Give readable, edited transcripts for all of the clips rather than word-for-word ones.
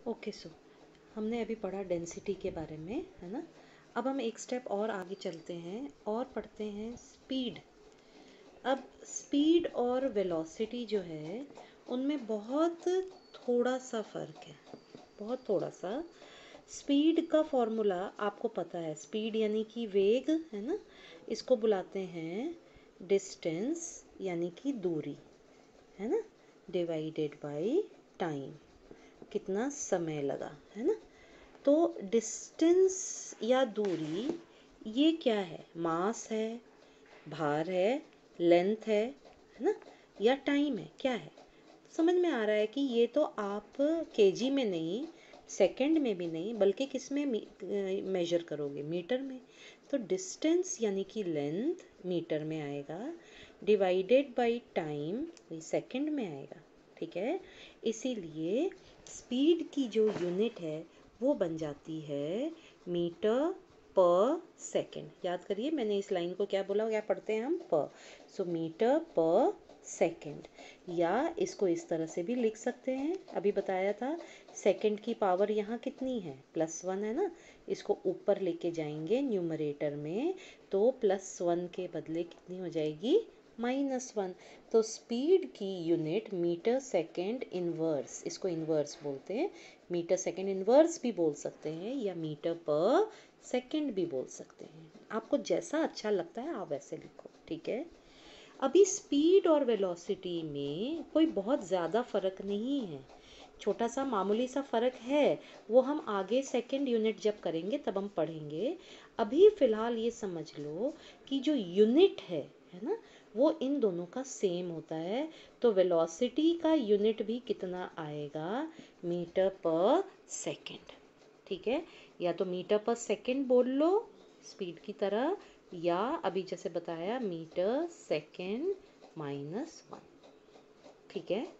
Okay so हमने अभी पढ़ा डेंसिटी के बारे में, है ना। अब हम एक स्टेप और आगे चलते हैं और पढ़ते हैं स्पीड। अब स्पीड और वेलोसिटी जो है उनमें बहुत थोड़ा सा फ़र्क है, बहुत थोड़ा सा। स्पीड का फॉर्मूला आपको पता है, स्पीड यानी कि वेग, है ना। इसको बुलाते हैं डिस्टेंस यानी कि दूरी, है ना, डिवाइडेड बाय टाइम, कितना समय लगा, है ना। तो डिस्टेंस या दूरी ये क्या है? मास है, भार है, लेंथ है ना, या टाइम है, क्या है? समझ में आ रहा है कि ये तो आप केजी में नहीं, सेकंड में भी नहीं, बल्कि किस में मेजर करोगे? मीटर में। तो डिस्टेंस यानी कि लेंथ मीटर में आएगा, डिवाइडेड बाय टाइम वही सेकंड में आएगा, ठीक है। इसीलिए स्पीड की जो यूनिट है वो बन जाती है मीटर पर सेकंड। याद करिए मैंने इस लाइन को क्या बोला, क्या पढ़ते हैं हम? पर। सो मीटर पर सेकंड, या इसको इस तरह से भी लिख सकते हैं, अभी बताया था। सेकंड की पावर यहाँ कितनी है? +1 है ना। इसको ऊपर लेके जाएंगे न्यूमरेटर में, तो +1 के बदले कितनी हो जाएगी? -1। तो स्पीड की यूनिट मीटर सेकंड इनवर्स, इसको इनवर्स बोलते हैं। मीटर सेकंड इनवर्स भी बोल सकते हैं, या मीटर पर सेकंड भी बोल सकते हैं। आपको जैसा अच्छा लगता है आप वैसे लिखो, ठीक है। अभी स्पीड और वेलोसिटी में कोई बहुत ज़्यादा फ़र्क नहीं है, छोटा सा मामूली सा फ़र्क है। वो हम आगे सेकंड यूनिट जब करेंगे तब हम पढ़ेंगे। अभी फ़िलहाल ये समझ लो कि जो यूनिट है ना, वो इन दोनों का सेम होता है। तो वेलोसिटी का यूनिट भी कितना आएगा? मीटर पर सेकंड, ठीक है। या तो मीटर पर सेकंड बोल लो स्पीड की तरह, या अभी जैसे बताया मीटर सेकंड -1, ठीक है।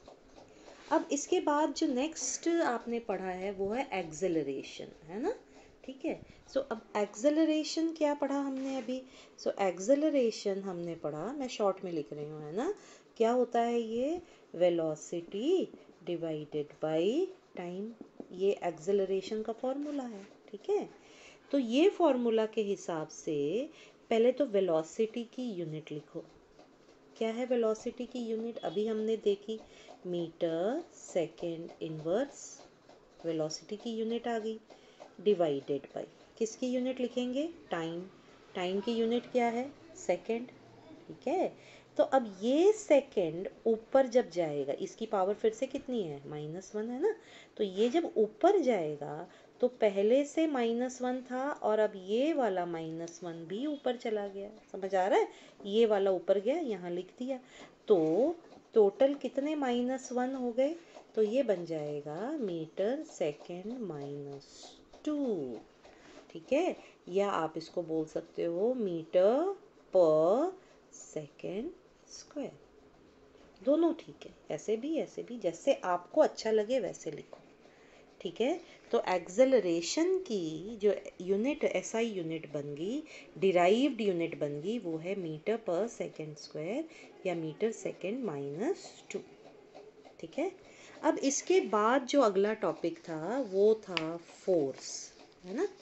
अब इसके बाद जो नेक्स्ट आपने पढ़ा है वो है एक्सेलरेशन, है ना, ठीक है। सो अब एक्सेलरेशन क्या पढ़ा हमने अभी? सो एक्सेलरेशन हमने पढ़ा, मैं शॉर्ट में लिख रही हूँ, है ना। क्या होता है ये? वेलोसिटी डिवाइडेड बाय टाइम, ये एक्सेलरेशन का फॉर्मूला है, ठीक है। तो ये फॉर्मूला के हिसाब से पहले तो वेलोसिटी की यूनिट लिखो। क्या है वेलोसिटी की यूनिट? अभी हमने देखी, मीटर सेकंड इनवर्स, वेलोसिटी की यूनिट आ गई। डिवाइडेड बाय किसकी यूनिट लिखेंगे? टाइम, टाइम की यूनिट क्या है? सेकंड, ठीक है। तो अब ये सेकंड ऊपर जब जाएगा, इसकी पावर फिर से कितनी है? -1 है ना। तो ये जब ऊपर जाएगा तो पहले से -1 था, और अब ये वाला -1 भी ऊपर चला गया। समझ आ रहा है? ये वाला ऊपर गया, यहाँ लिख दिया। तो टोटल कितने -1 हो गए? तो ये बन जाएगा मीटर सेकंड -2, ठीक है। या आप इसको बोल सकते हो मीटर पर सेकंड स्क्वायर, दोनों ठीक है। ऐसे भी जैसे आपको अच्छा लगे वैसे लिखो, ठीक है। तो एक्सेलरेशन की जो यूनिट एसआई यूनिट बन गई, डिराइव्ड यूनिट बन गई, वो है मीटर पर सेकंड स्क्वायर, या मीटर सेकंड -2, ठीक है। अब इसके बाद जो अगला टॉपिक था वो था फोर्स, है ना।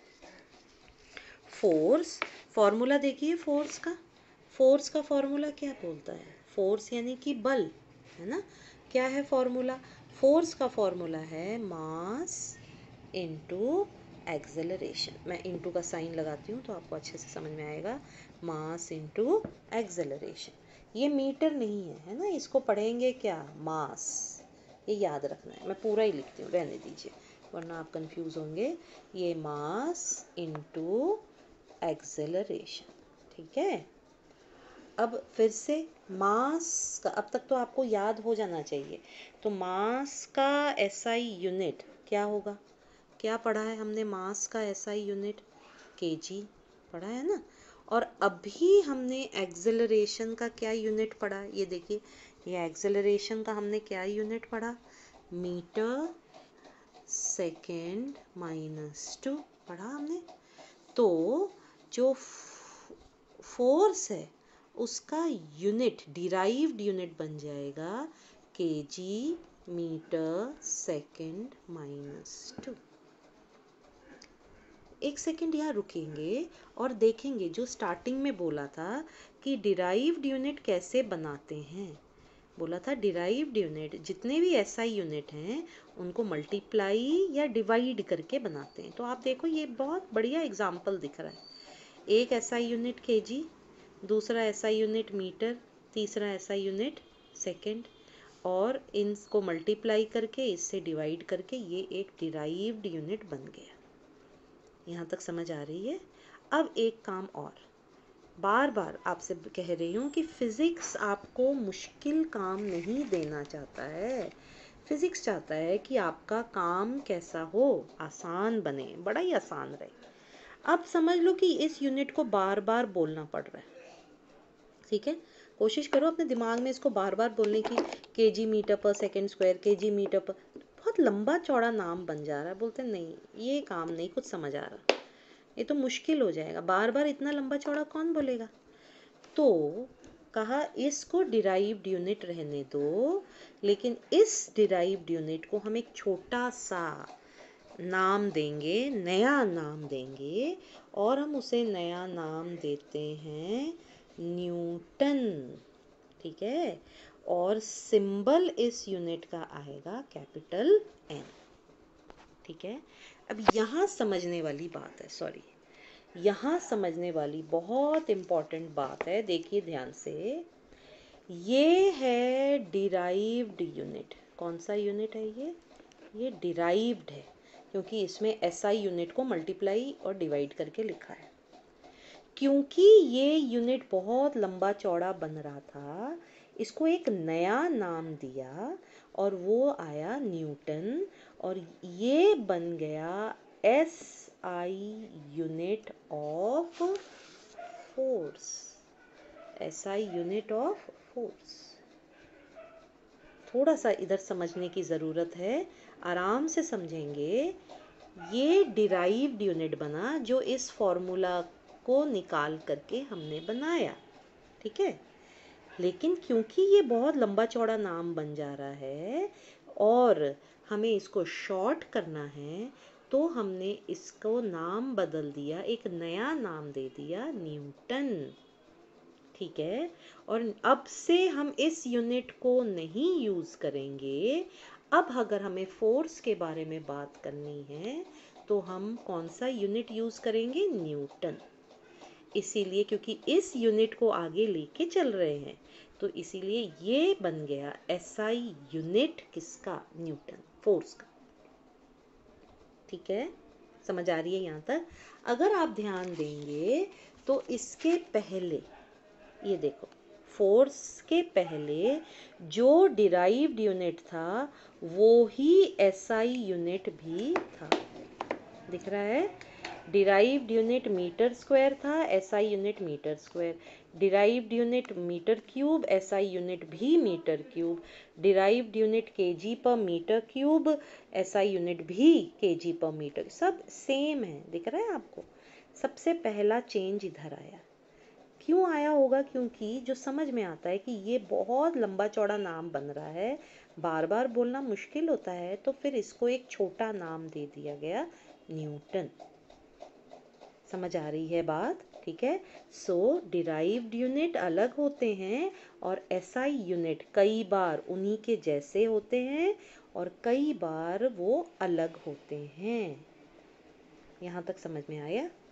फोर्स, फॉर्मूला देखिए फोर्स का फॉर्मूला क्या बोलता है? फोर्स यानी कि बल, है ना। क्या है फॉर्मूला? फोर्स का फॉर्मूला है मास इनटू एक्सेलरेशन। मैं इनटू का साइन लगाती हूँ तो आपको अच्छे से समझ में आएगा। मास इनटू एक्सेलरेशन, ये मीटर नहीं है ना, इसको पढ़ेंगे क्या? मास, ये याद रखना है। मैं पूरा ही लिखती हूँ, रहने दीजिए वरना आप कंफ्यूज होंगे। ये मास इनटू एक्सेलरेशन, ठीक है। अब फिर से मास का, अब तक तो आपको याद हो जाना चाहिए। तो मास का एसआई यूनिट क्या होगा? क्या पढ़ा है हमने? मास का एसआई यूनिट केजी पढ़ा है ना। और अभी हमने एक्सेलरेशन का क्या यूनिट पढ़ा? ये देखिए, ये एक्सेलरेशन का हमने क्या यूनिट पढ़ा? मीटर सेकेंड -2 पढ़ा हमने। तो जो फोर्स है उसका यूनिट, डिराइव्ड यूनिट बन जाएगा केजी मीटर सेकंड माइनस 2। एक सेकंड यहाँ रुकेंगे और देखेंगे जो स्टार्टिंग में बोला था कि डिराइव्ड यूनिट कैसे बनाते हैं। बोला था डिराइव्ड यूनिट जितने भी एसआई यूनिट हैं उनको मल्टीप्लाई या डिवाइड करके बनाते हैं। तो आप देखो ये बहुत बढ़िया एग्जाम्पल दिख रहा है। एक एसआई यूनिट केजी, दूसरा एसआई यूनिट मीटर, तीसरा एसआई यूनिट सेकंड, और इनको मल्टीप्लाई करके इससे डिवाइड करके ये एक डिराइव्ड यूनिट बन गया। यहाँ तक समझ आ रही है। अब एक काम और, बार बार आपसे कह रही हूँ कि फिजिक्स आपको मुश्किल काम नहीं देना चाहता है। फिजिक्स चाहता है कि आपका काम कैसा हो, आसान बने, बड़ा ही आसान रहे। अब समझ लो कि इस यूनिट को बार बार बोलना पड़ रहा है, ठीक है। कोशिश करो अपने दिमाग में इसको बार बार बोलने की, kg metre per second square, kg metre per, बहुत लंबा चौड़ा नाम बन जा रहा है। बोलते नहीं ये काम नहीं कुछ समझ आ रहा, ये तो मुश्किल हो जाएगा, बार बार इतना लंबा चौड़ा कौन बोलेगा। तो कहा इसको डिराइव्ड यूनिट रहने दो, लेकिन इस डिराइव्ड यूनिट को हम एक छोटा सा नाम देंगे, नया नाम देंगे, और हम उसे नया नाम देते हैं न्यूटन, ठीक है। और सिंबल इस यूनिट का आएगा कैपिटल एन, ठीक है। अब यहाँ समझने वाली बात है, सॉरी, यहाँ समझने वाली बहुत इम्पोर्टेंट बात है, देखिए ध्यान से। ये है डिराइव्ड यूनिट। कौन सा यूनिट है ये डिराइव्ड है, क्योंकि इसमें एसआई यूनिट को मल्टीप्लाई और डिवाइड करके लिखा है। क्योंकि ये यूनिट बहुत लंबा चौड़ा बन रहा था, इसको एक नया नाम दिया और वो आया न्यूटन, और ये बन गया S I unit of force, SI unit of force. थोड़ा सा इधर समझने की ज़रूरत है, आराम से समझेंगे। ये डिराइव्ड यूनिट बना जो इस फॉर्मूला को निकाल करके हमने बनाया, ठीक है। लेकिन क्योंकि ये बहुत लंबा चौड़ा नाम बन जा रहा है और हमें इसको शॉर्ट करना है, तो हमने इसको नाम बदल दिया, एक नया नाम दे दिया न्यूटन, ठीक है। और अब से हम इस यूनिट को नहीं यूज़ करेंगे। अब अगर हमें फोर्स के बारे में बात करनी है तो हम कौन सा यूनिट यूज़ करेंगे, न्यूटन। इसीलिए क्योंकि इस यूनिट को आगे लेके चल रहे हैं, तो इसीलिए ये बन गया एसआई यूनिट किसका, न्यूटन, फोर्स का, ठीक है। समझ आ रही है यहाँ तक। अगर आप ध्यान देंगे तो इसके पहले ये देखो, फोर्स के पहले जो डिराइव्ड यूनिट था वो ही एसआई यूनिट भी था, दिख रहा है। डिराइव्ड यूनिट मीटर स्क्वायर था, SI unit metre square. Derived unit metre cube, SI unit भी metre cube. Derived unit kg per metre cube, SI unit भी केजी पर मीटर, सब सेम है, दिख रहा है आपको। सबसे पहला चेंज इधर आया। क्यों आया होगा, क्योंकि जो समझ में आता है कि ये बहुत लंबा चौड़ा नाम बन रहा है, बार बार बोलना मुश्किल होता है, तो फिर इसको एक छोटा नाम दे दिया गया, न्यूटन। समझ आ रही है बात, ठीक है। सो डिराइव्ड यूनिट अलग होते हैं और एसआई यूनिट कई बार उन्हीं के जैसे होते हैं और कई बार वो अलग होते हैं। यहाँ तक समझ में आया।